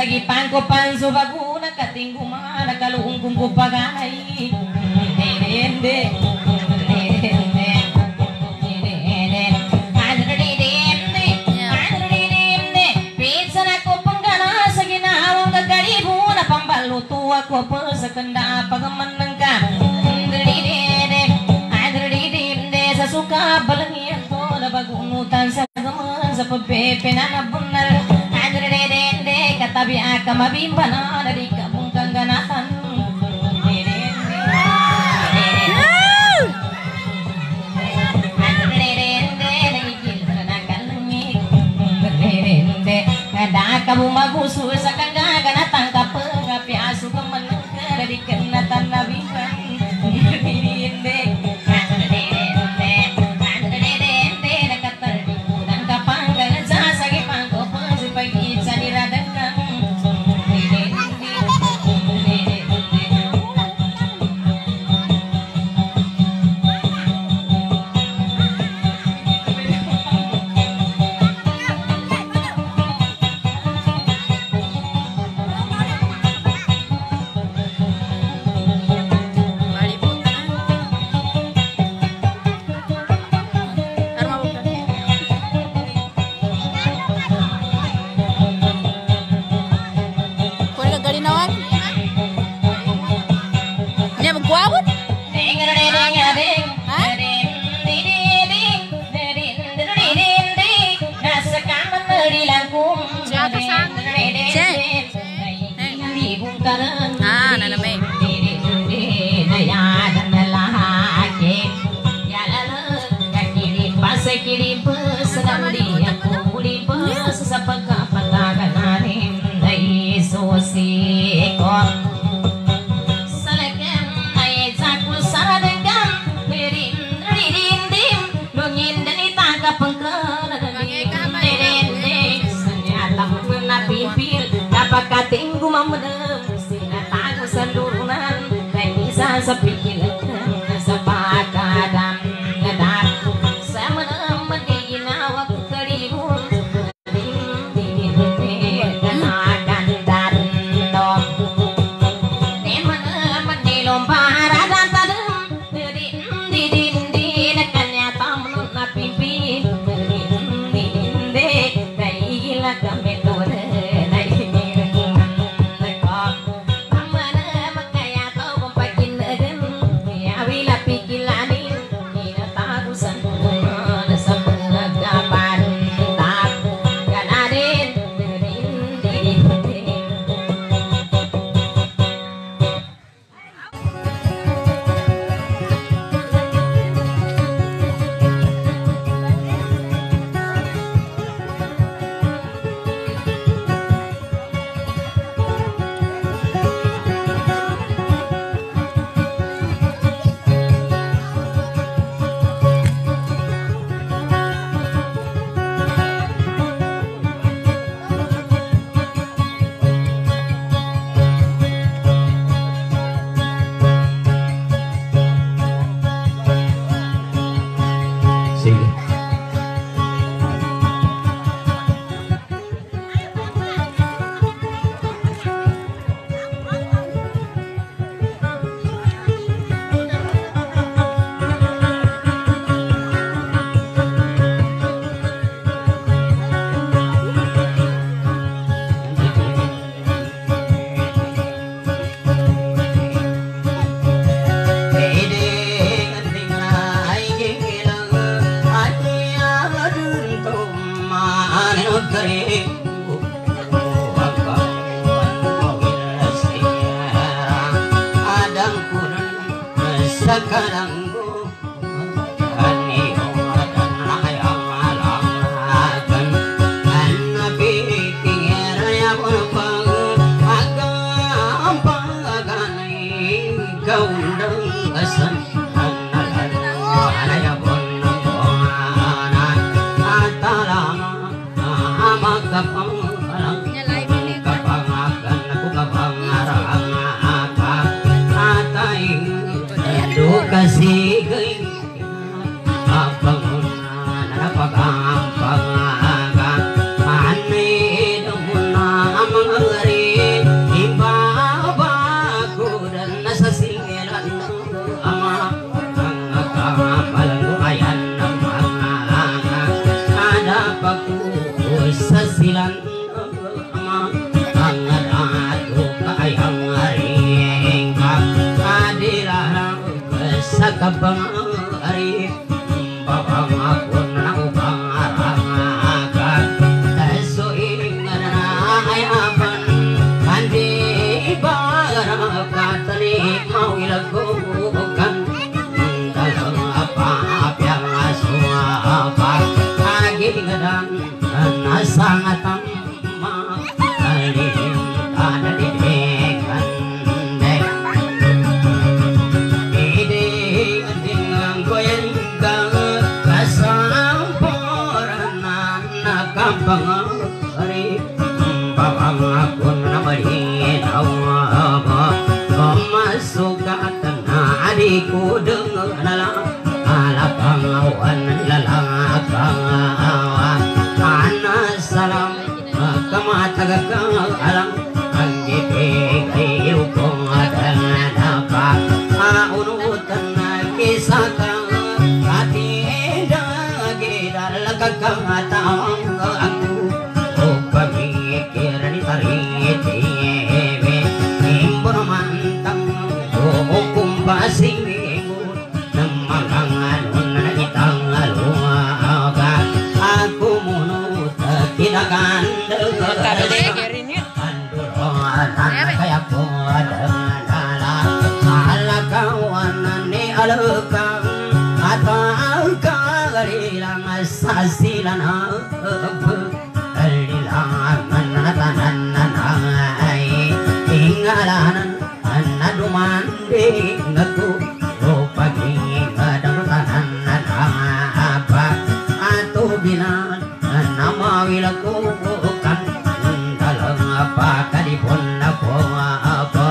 sagi pangko panso baguna katinggu mana kalungkung ko paganay dende pizza na ko panggana sa ginawang gagaribo na pambaluto ako pa sa kanda pagaman ka sa suka balangyan to na bagunutan sa gaman sa pagpepe na nabunal adrede katabi aka mabimbana dari kabung kangganatan ada kamu magusu sa kangganatan kapengapi asu kemenang dari kenatan nabiban Pagkating gumamadam sinatago sa lurunan kay isa sa pikilan sa pagkadam na dako sa manam magiginawa ko karibon din kanakandan no ne manam manilom para dan tadam din kanya tamlon na pipi din kay ila kami kasih pag-ampang anay dumuna ang mga sasilan angadatu kayang ring adilah sakabang ari babang akun nang pangarangakan taso ingan ayaban andi bagarap katani mau ilagukan dalam apa yang suapa agi ngadang nasangatang makalim ada di dekan dek ide dengan goyang kasamporan nakampang hari babang akun nabadin awaba masuk katana adikku dengar alakang awan lalakang awan salam kamatagakang alang ang gipigay kong adanapa unutan na kisakang katidagidalakakang atawang ako o pamikir ni taritime imponamantang o kumpasing ng mga anon na itang aluwaga ako munut kinakan anduroan kaya ko adala alakawan ni alakang atang kagalilang sasilan alilangan natanan nanay ingalanan nadumanding ako paging adang apa ato binan namawil ako kan dalam apa kadipon ako apa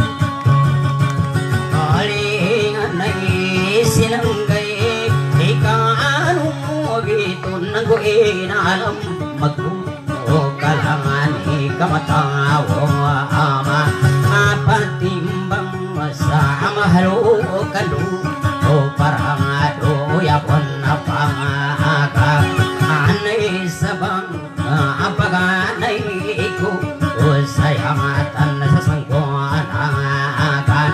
kalingan na isinanggay ikanu gitu nanggo inalam magkukalangan ikamatawo ama apatimbang sa mahalukan o parang yapon napangaka anay sabang apaganay ko o sayangatan sa sangkuan akan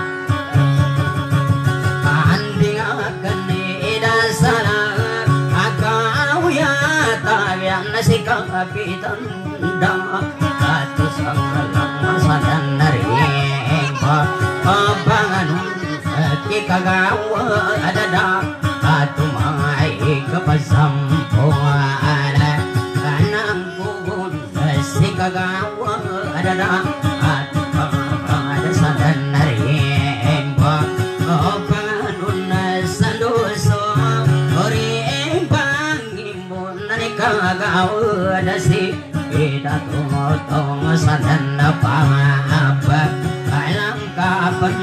anding akan idasalan akaw yata yang nasi kapitan dama katus ang alam masalan na rin pabanganong kikagawa adada atumay kapasampuan kanang kugun si kagawa adada atupangadasalan na rin pabanganong sanduso oring pangimbon na ni kagawa adasi idatumotong sanan na pangabag alam kapan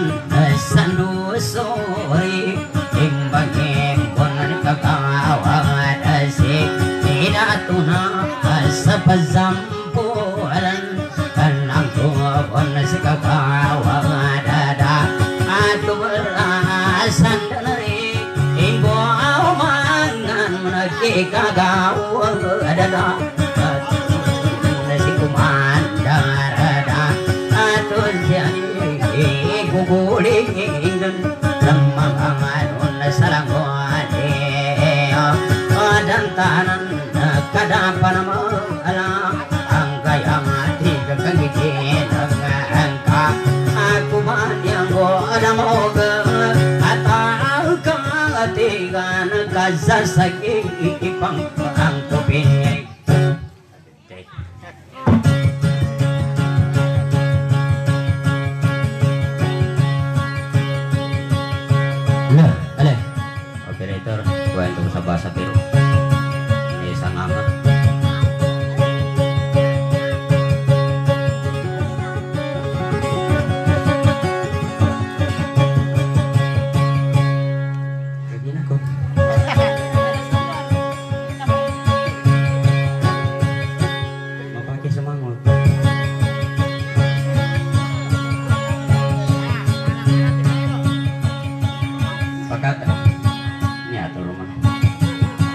sandusori imbagin bonan kagawang asik tidak tuna sa pazampulan kanang tubon si kagawang dada ato berasan dari imbo amangan menagikagawang dada si kumandara ato siya guguling lemang amanun salangwan dan tanan kadapan alam angkayang hati kekegigit angka aku yang goda moga atau katigan kazasaki ipang ang tupinnya operator bukan untuk bahasa biru ini sang amat begini aku mau pakai semangat pakat ini atur rumah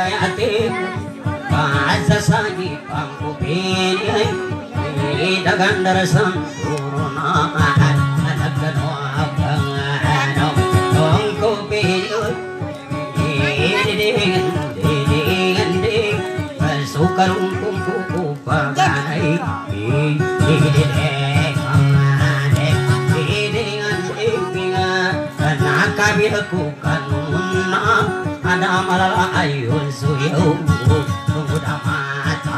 yatim Kaza sagi pangkupini Dagan darasan turuna Nagano abangano Tongkupini Diding Sukarung kumpuku paganay Nakabilaku kanuna ada malala ayun suyo tunggu damata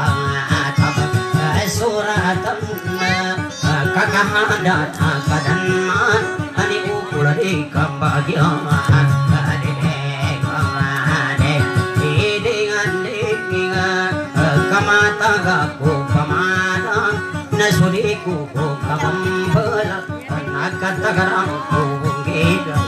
suratan kakahada kakadan ani ukul di kambagya kamataga ko pamana nasuliku ko kamambala nakatagarang ko gida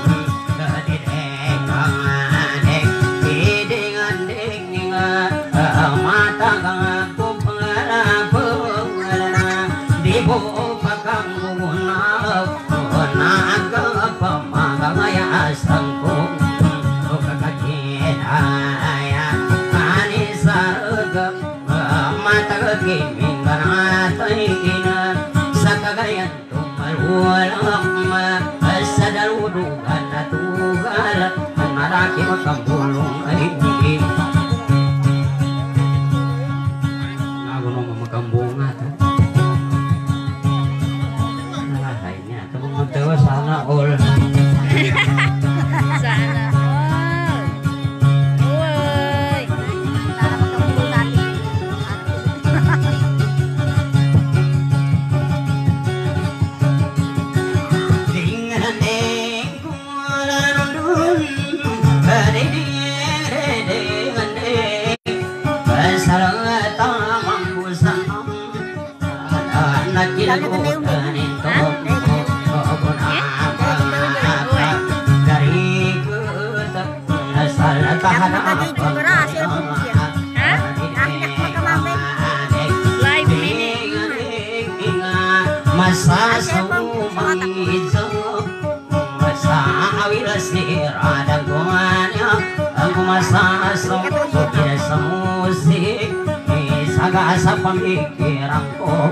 Sakagayan tumaluwalang sadaludugan na tugal malaki magkambulong ay nagunong magkambong ata nalahay niya ito mong magtawa sana all sana all uy sana magkambulong natin sa pamikiran ko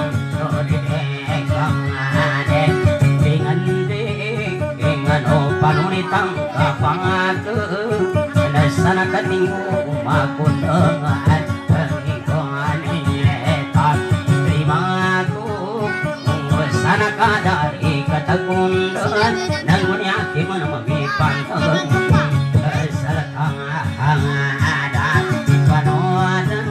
dengan panunitang kapangatu sana katingu makundangan ikawan inetan terimaku sana kadari katakundan dan munyaki menemipan salatang hangadan panodan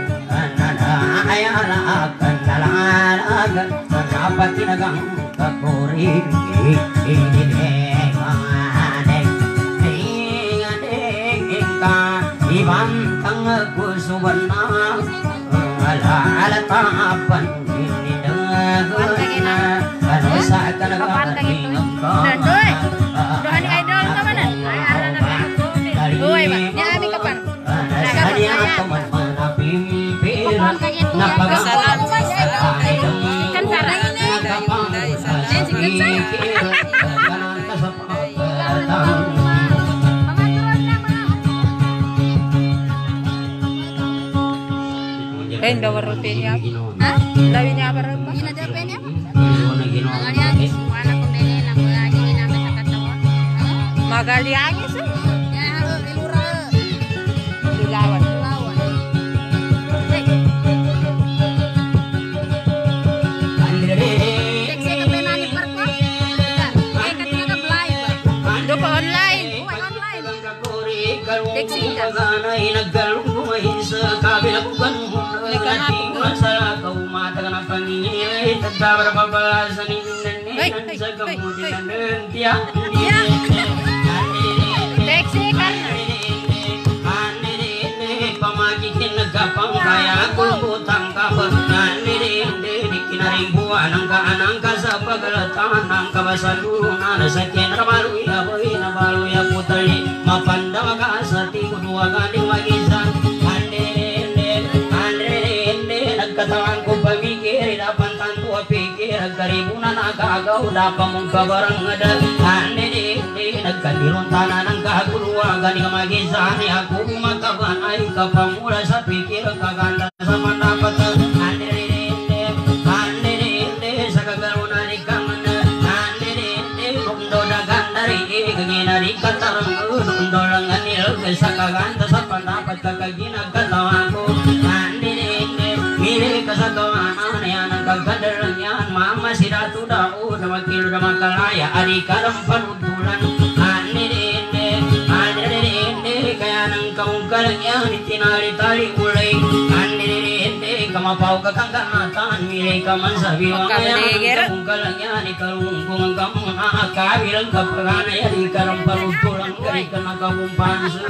ayala akan dalalagan kenapa kinagang kakuring ibantang kusubanang ala tapan ini dengan ano sa kanagating Dohan idol ka man Uy ba? Di ami kapan? Kanya teman menapimpin napagasalan kan sarang ini Kain daw rupiah. Hah? Lawin niya apa rupiah? Gina daw pen ya? Magali wala ko beli lang lagi ginamit sa katawan. Magali angis. Ya halo dilura. Dilawan. Seksi ka penani perko? Katanya ka belai ba? Doko online. Online. Seksi ka. Masalah kau mata kenapa ini tetap berbalasan ini dan kemudian tiap Seksi kan? pamagikin nagapang kaya kulbutang kapag dikinari buwan ang kaanangka sa pagalatan ng kabasalunan sa kinramaluya boy na baluya putali mapandang ka sa tikudwa galing magisan nagkatawan ko pamikir dapan tanto pikir karibunan agagaw dapat mong kabarang adal kan dilontanan ang kahuluwagan ni kamagisan ni ako makaban ay kapamula sa pikir kaganda sa manapat andirinde sa kagalunan ni kamana andirinde kumdo dagan dari kaginari katarang undolangan nil sa kaganda sa panapat kakaginagkatawa ko andirinde mili kasagawanan yan ang kagadalang yan mama si Datu Daud na magkilo na makalaya ari karang panutulan andirinde kaya nang kamungkalang yan itinali-tali ulay andirinde kamapaw kakangkanatan mili ka man sa biwang yan kamungkalang yan ikarungkong ang kamong aakabilang kapagana yan ikarang panutulan kaya ka nakakumpanso.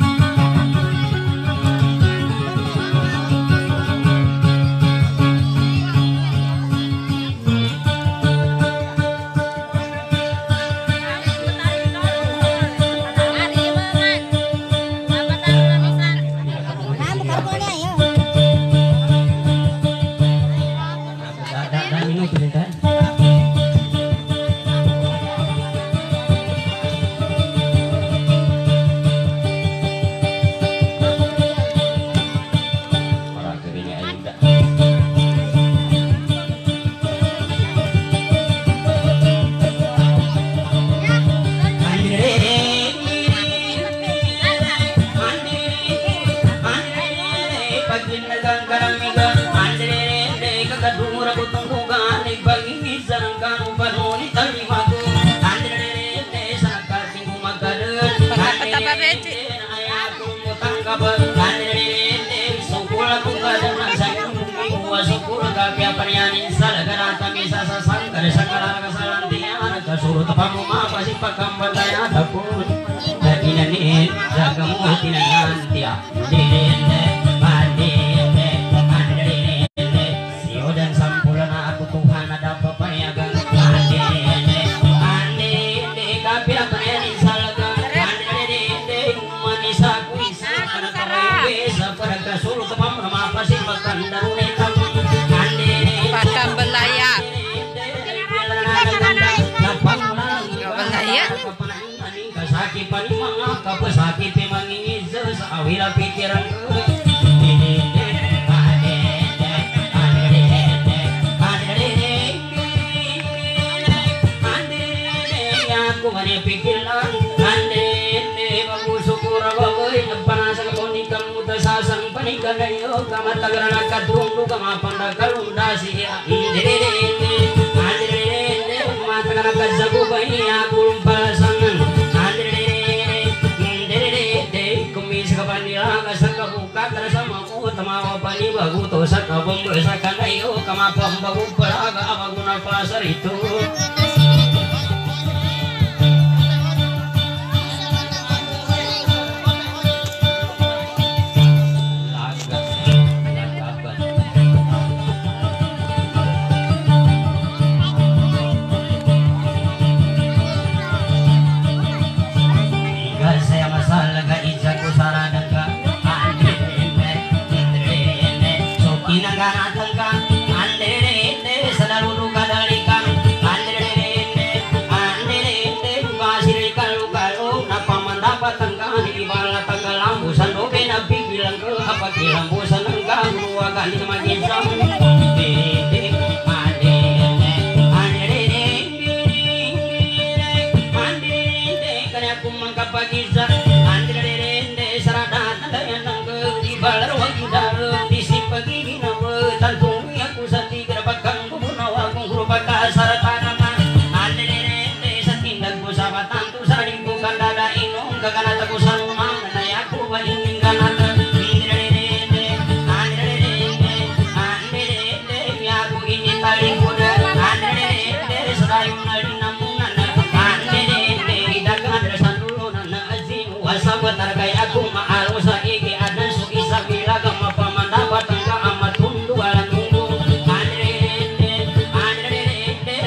Surut pamuma pasi pakambandaya tapun dadinani jagamu tinangantia direne bandene andrene sio dan sampulana aku Tuhan ada papayagan andene kapia peneni salaga andrene manisa kuisa kana kawe sapada surut pamuma pasi pakandarune tamun andene Pakambelaya. Kasaki panimanga kapasaki pemangi sa awila pikiran aku mani pikiran bagusukura bagoy nagpanasa koni kamu tasasang panikan ayo kamatagaran kadungdu kamapandakalundasi matakan kazaku bayi aku lumpasangan Sakabuka sama ku tamawa pani bagu to sakabong besakan ayo kamapam bagu peraga abaguna pasar itu saya masalah ga ijaku sarada lambusan ng gaguluwagan di magisang kanya kumangkapagisa andrende saradat dayan ng gibalar wag dalam disipagi na tantung aku sati grabakan kubunawa kung grubaka saratan andrende sa tindag ko sa batanto sa limbo kandada inong kaganata ko sa rumang na yaku ba ining kanata aku maalu sa iki adan suki sa bilaga mapamandapat ang kaamat hundu alam hundu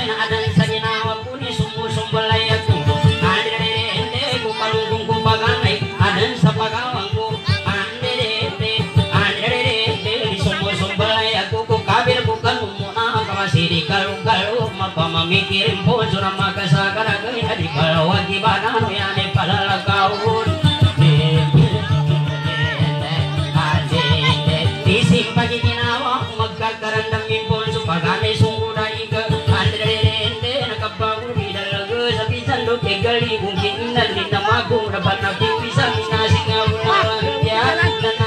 pamamikirin po surang makasakaragay na di kalawag ibanan yan ay palalakaon isip pagiginawa magkakarandamin po so pagkanay sungguray ka andrende nakapaguri dalaga sa pisan do kegali kung kinan din na magong rabat na pipisa minasing awal yan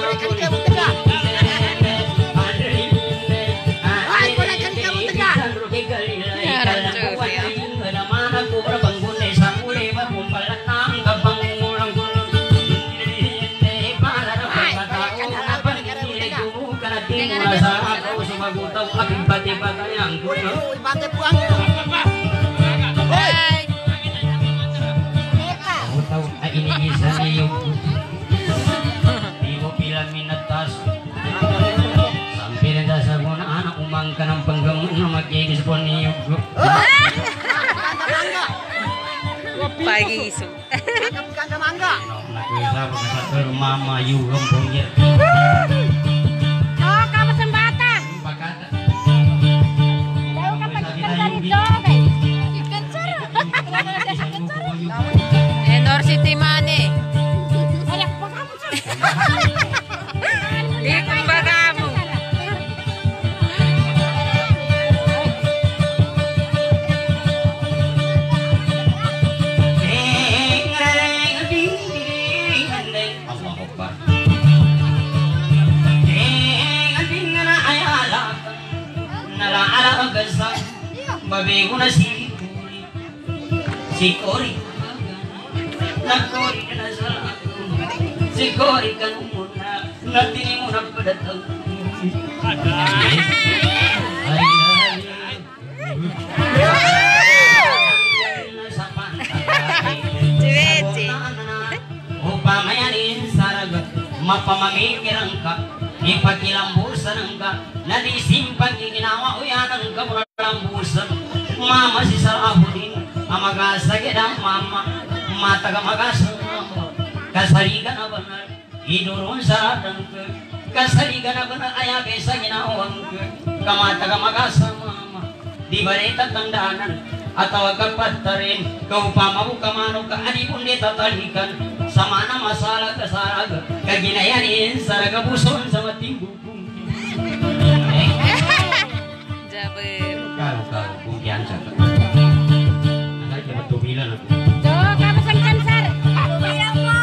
ini isa niyo di mo pila minatas sampai na sa muna anak umang ka ng panggamon na magigis po niyo pagi isu nakuisa ko sa tol mama yung pungir Oh, kamu sembatan. bakata Daw ka pagkikan dito, kay. Ikan sar. Ikan sar. Endor City Mane Ayak pa kamu sar. di kumbagamu babi ko na si Kori nagkori ka na sa si Kori ka nung muna natini mo na padatang upamayanin saraga mapamamikirang ka ipakilambusan ka nadisimpang ginawa o yan ang kamulambusan mama si Sarabudin amagasagid ang mama mataga magasang mama kasaligan na banal iduron sa atang ka kasaligan na banal ayabe sa ginawang ka kamataga magasang mama di ba rin tatandaanan at tawag ka patarin kaupamabu kamano ka anipon di tatalikan sama na masala kasaraga kaginayanin saraga buson sa mating bukong Jaber kau kumpian sa ka agad ka matubilan ako Do, kamu sang sar. Bilang mo.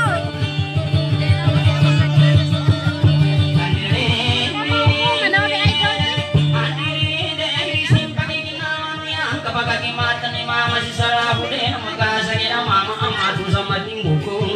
Ano di ay do? kapag akimatan ni mama si Sarabudin magkasagin ang mama ang ato sa mating bukong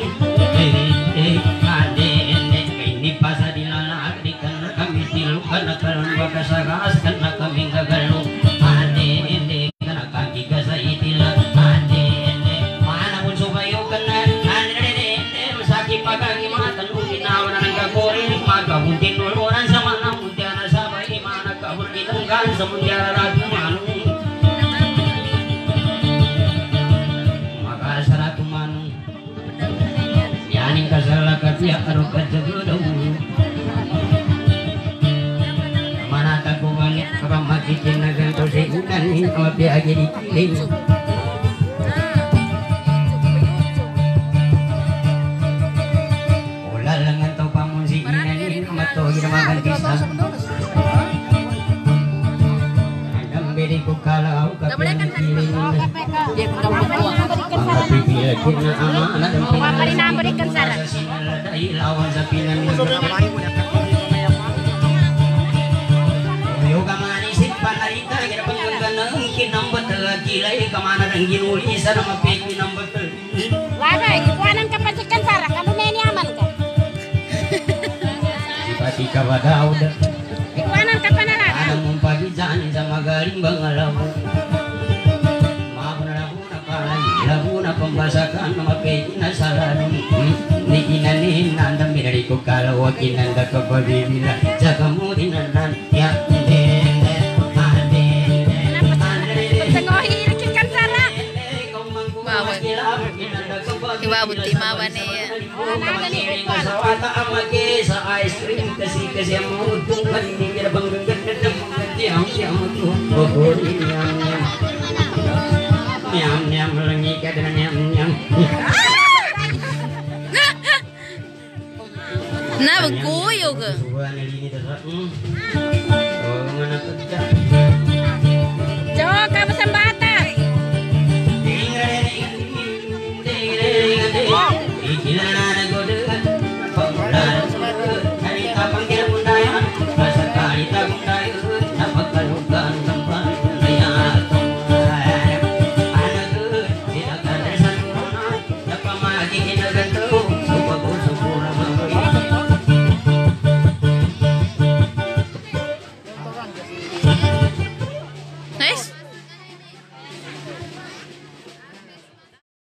pasa di lana di kana kami tilukan karon bakasagas kana kami gagalo ande ende kana kaki gasa itila ande ende mana pun subayo kana ande ende masaki pagagi mata lugin nawan ang gagori magabuntin nuloran sa mana mutiara sa bai mana kabuntin kan sa mutiara ratu manu makasaratu manu yaning kasala kapia aro kajagudo makikin na ganito sa ikan mapiyagi di kiling wala lang ang tao pa mong si inanin matogi na magantisang hanggang bili ko kalaw kapiyang kiling pagkapipiyagin na ama na ang pinag-ibig sa sinala dahil awan sa pinamig panarita kira pangganang kinambat kilay kamana nang ginuli sa na mapik kinambat Wala, ikuanan ka pa si Kansara, kamu neni aman ka. pati ka badaw da Ikuanan ka pa na lang. anang mumpagi dyan sa magaling bangalaw maapun na palay labu na pambasakan na mapik na saladong ni inanin nandang binari ko kalawag inanda ka pabibila sa kamudinanan ya Iwabot ti mama niya. Masawata ang magi sa ice cream kasi ang mutong kanina bang ganda ng mga tiyang siya mo to. nyam nyam lengi kada nyam nyam. Nah, bengkuyo ke? Suan ini dah. Oh, mana tegak. Jauh kamu sembata. Ikilan ada gode. Hari kapang